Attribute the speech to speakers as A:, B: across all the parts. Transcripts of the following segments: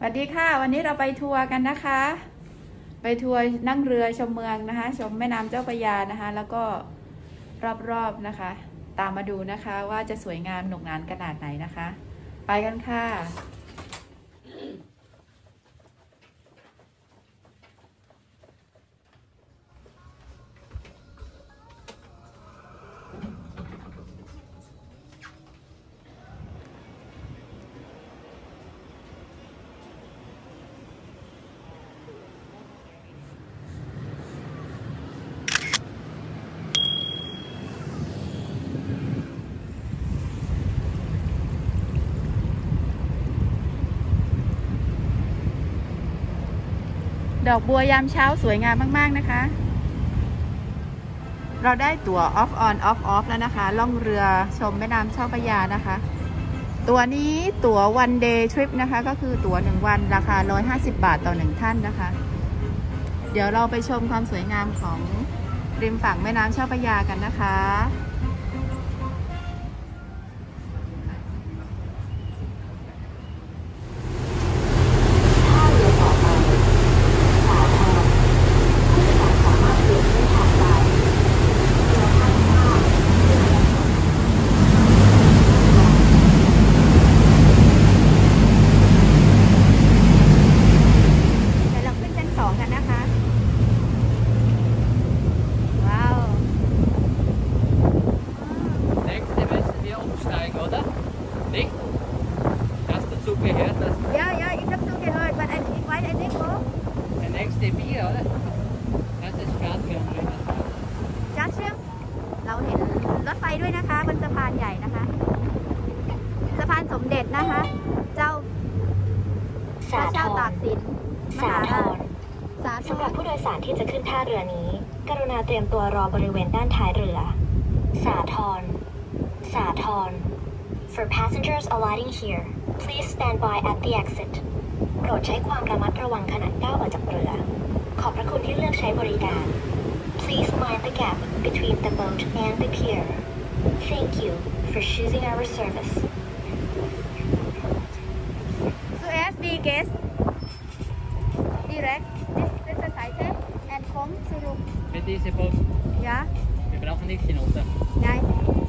A: สวัสดีค่ะวันนี้เราไปทัวร์กันนะคะไปทัวร์นั่งเรือชมเมืองนะคะชมแม่น้ำเจ้าพระยานะคะแล้วก็รอบๆนะคะตามมาดูนะคะว่าจะสวยงามหนุกหนานขนาดไหนนะคะไปกันค่ะดอกบัวยามเช้าสวยงามมากๆนะคะเราได้ตั๋ว off on off off แล้วนะคะล่องเรือชมแม่น้ำเจ้าพระยานะคะตั๋วนี้ตั๋ว one day trip นะคะก็คือตั๋ว1 วันราคา150 บาทต่อ1ท่านนะคะเดี๋ยวเราไปชมความสวยงามของริมฝั่งแม่น้ำเจ้าพระยากันนะคะเราเห็นรถไฟด้วยนะคะบนสะพานใหญ่นะคะสะพานสมเด็จนะคะเจ้าตากสินสาทร
B: สำหรับผู้โดยสารที่จะขึ้นท่าเรือนี้กรุณาเตรียมตัวรอบริเวณด้านท้ายเรือสาทรFor passengers alighting here please stand by at the exit โปรดใช้ความระมัดระวังขณะก้าวออกจากเรือขอบพระคุณที่เลือกใช้บริการPlease mind the gap between the boat and the pier. Thank you for choosing our service.
A: So as we guess, direct this Seite and come zurück.
C: Mit diesem Boot?
A: Ja.
C: Wir brauchen nicht hinunter.
A: Nein.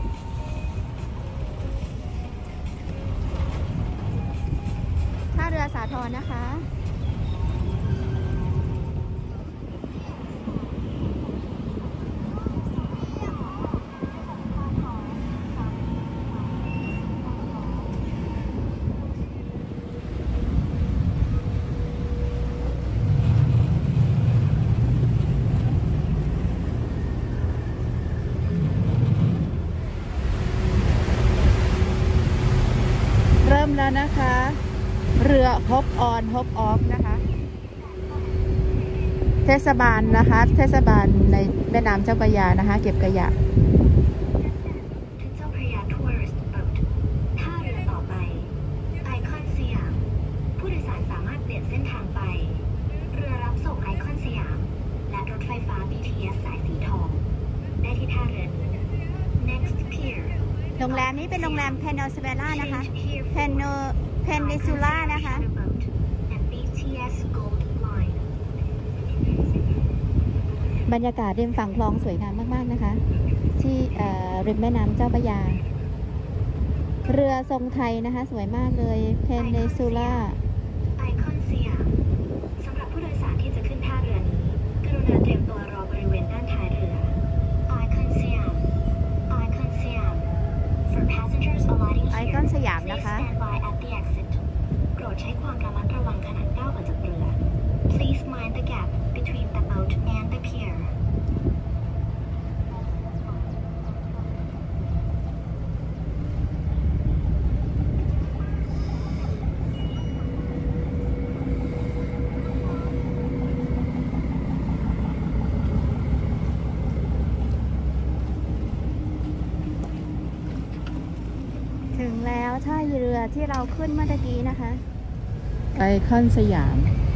A: ท่าเรือสาทรนะคะเริ่มแล้วนะคะเรือ hop on hop off นะคะเทศบาลนะคะเทศบาลในแม่น้ำเจ้าพระยานะคะเก็บขยะ
B: เจ้าพระยา Tourist Boat ท่าเรือต่อไปไอคอนสยามผู้โดยสารสามารถเปลี่ยนเส้นทางไปเรือรับส่งไอคอนสยามและรถไฟฟ้า BTS สายสีทองได้ที่ท่าเรือนี้ Next Pier
A: โรงแรมนี้เป็นโรงแรม Peninsula นะคะ Peninsula นะคะบรรยากาศริมฝั่งคลองสวยงามมากๆนะคะที่ริมแม่น้ำเจ้าพระยาเรือทรงไทยนะคะสวยมากเลย Peninsula
B: ไอคอนสยามสำหรับผู้โดยสารที่จะขึ้นท่าเรือนี้กรุณาเตรียมตัวรอบริเวณด้านท้ายเรือไอคอนสยามFor passengers alighting here
A: ไอคอนสยามนะคะ
B: Please stand by at the exit โปรดใช้ความระมัดระวังขณะก้าวออกจากเรือ Please mind the gap between the boat and the pier
A: ถึงแล้วท่าเรือที่เราขึ้นเมื่อกี้นะคะไอคอนสยาม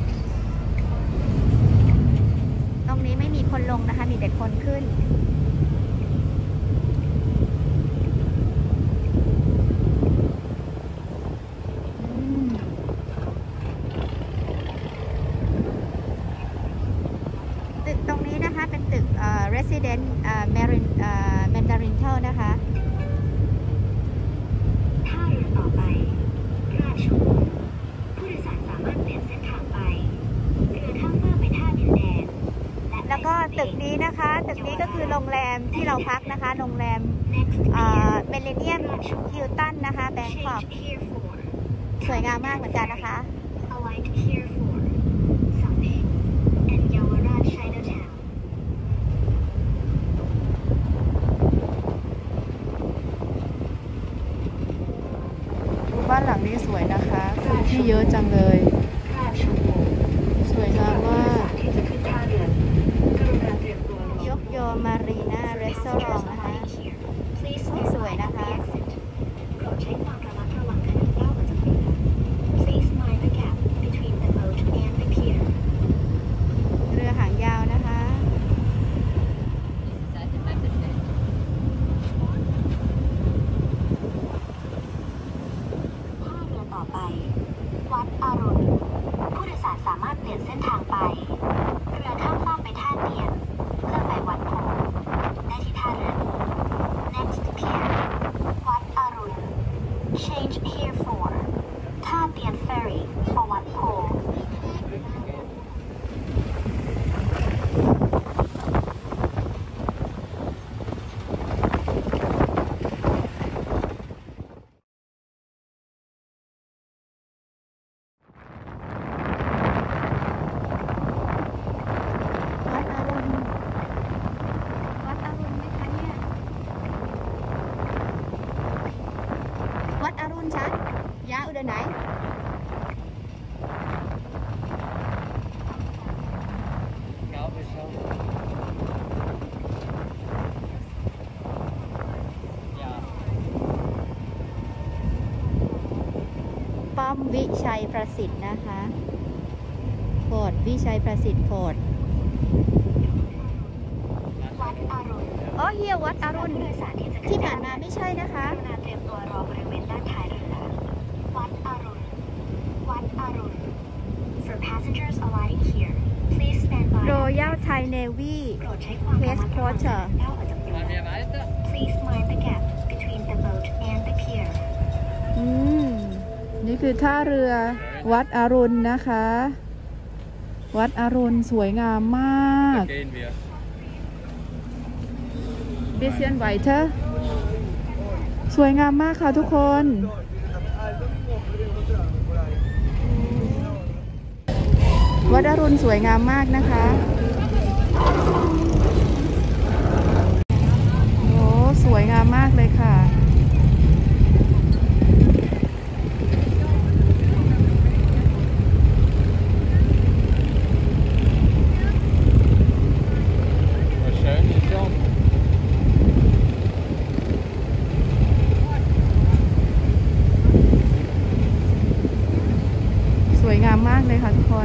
A: ตรงนี้ไม่มีคนลงนะคะมีแต่คนขึ้น เ President Mandarintel นะคะ
B: ท่าเรือต่อไปราชวงศ์ผู้โดยสารสามารถเปลี่ยนเส้นทางไปเรือข้ามฟากไปท่าดินแดง
A: แล้วก็ตึกนี้นะคะตึกนี้ก็คือโรงแรมที่เราพักนะคะโรงแรมเมลเลเนียมฮิลตันนะคะแบงคอกสวยงามมากเหมือนกันนะคะบ้านหลังนี้สวยนะคะที่เยอะจังเลยสวยงามมากยกโยมารีนารีสอร์ทนะคะสวยนะคะเรือหางยาวนะคะ
B: ต่อไปวัดอรุณผู้โดยสารสามารถเปลี่ยนเส้นทางไปเรือข้ามฟากไปท่าเตียนเพื่อไปวัดโพได้ที่ท่าเรือ Next pier วัดอรุณ Change here for ท่าเตียน Ferry for วัดโพ
A: วัดอรุณชัดยาอุดรไหนป้อมวิชัยประสิทธิ์นะคะโฟร์ดวิชัยประสิทธิ์โฟร์ดอ๋อเฮียวัดอรุณที่ผ่านมาไม่ใช่นะคะ
B: เตรียมตัวรอบริเวณด้านท้ายเรือวัดอรุณวัดอรุณ For passengers arriving here please stand by
A: Royal Thai Navy
B: โปรดใช้ความระมัดระวังขณะก้าวออกจากเรือ Please mind the gap between the boat and the pier
A: นี่คือท่าเรือวัดอรุณนะคะ วัดอรุณสวยงามมากเบเซียนไวเทอร์สวยงามมากค่ะทุกคนวัดอรุณสวยงามมากนะคะโอ้สวยงามมากเลยค่ะสวยงามมากเลยค่ะทุกคน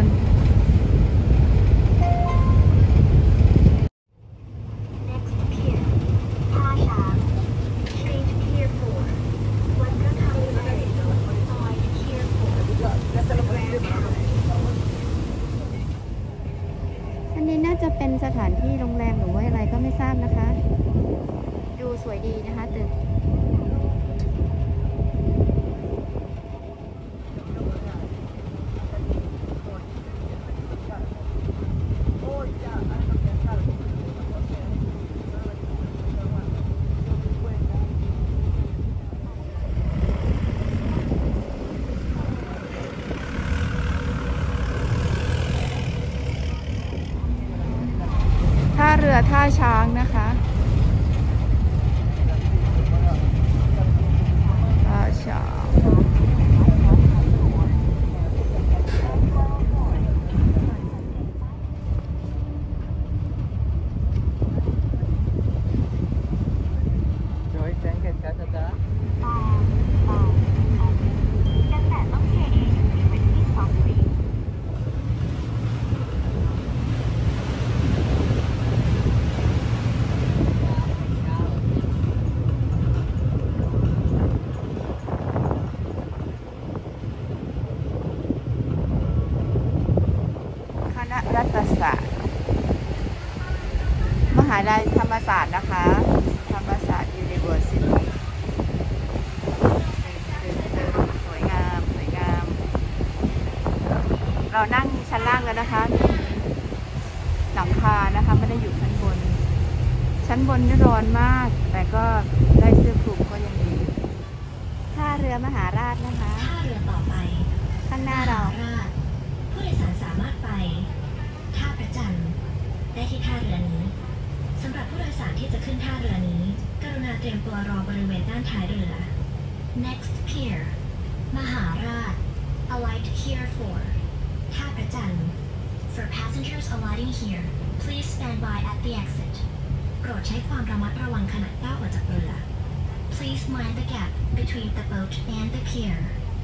B: Next pier ท่าช้าง Change pier 4วัดพระธรรมวินัย Avoid pier 4
A: อันนี้น่าจะเป็นสถานที่โรงแรมหรือว่าอะไรก็ไม่ทราบนะคะ ดูสวยดีนะคะตึกท่าเรือท่าช้างนะคะท่าช้างรัฐศาสตร์มหาวิทยาลัยธรรมศาสตร์นะคะธรรมศาสตร์ University สวยงามสวยงาม เรานั่งชั้นล่างแล้วนะคะมีหลังคานะคะไม่ได้อยู่ชั้นบน ชั้นบนนี่ร้อนมาก แต่ก็ได้เสื้อคลุมก็ยังดีท่าเรือมหาราชนะคะ
B: ท่าเรือต่อไป
A: ข้างหน้าเรา
B: มหราชผู้โดยสารสามารถไปท่าพระจันทร์ได้ที่ท่าเรือนี้สำหรับผู้โดยสารที่จะขึ้นท่าเรือนี้กรุณาเตรียมตัวรอบริเวณด้านท้ายเรือ Next pier มหาราช Alight here for ท่าพระจันทร์ For passengers alighting here please stand by at the exit โปรดใช้ความระมัดระวังขณะก้าวออกจากเรือ Please mind the gap between the boat and the pier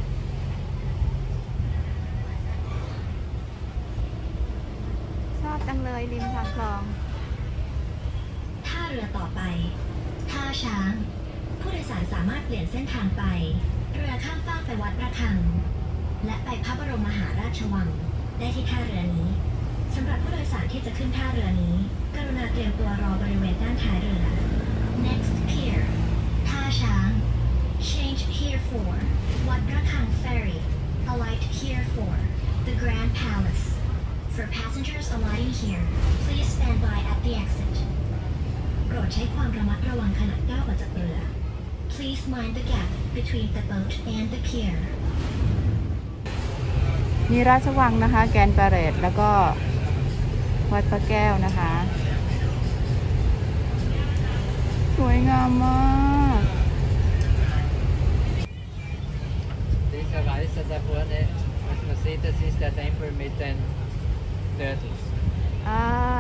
A: ชอบจังเลยริมทางคลอง
B: ท่าเรือต่อไปท่าช้าง ผู้โดยสารสามารถเปลี่ยนเส้นทางไป เรือข้ามฟากไปวัดระฆัง และไปพระบรมมหาราชวัง ได้ที่ท่าเรือนี้สำหรับผู้โดยสารที่จะขึ้นท่าเรือนี้ กรุณาเตรียมตัวรอบริเวณด้านท้ายเรือ Next pier ท่าช้าง Change here for วัดระฆัง Ferry Alight here for the Grand Palace For passengers alighting here please stand by at the exit โปรดใช้ความระมัดระวังขณะก้าวออกจากเรือ Please mind the gap between the boat and the pier
A: มีราชวังนะคะ แกรนด์พาเลทแล้วก็วัดพระแก้วนะคะ สวยงามมาก
C: Deze reis dat vorne, als man sieht, das ist der Tempel mit den Turtles.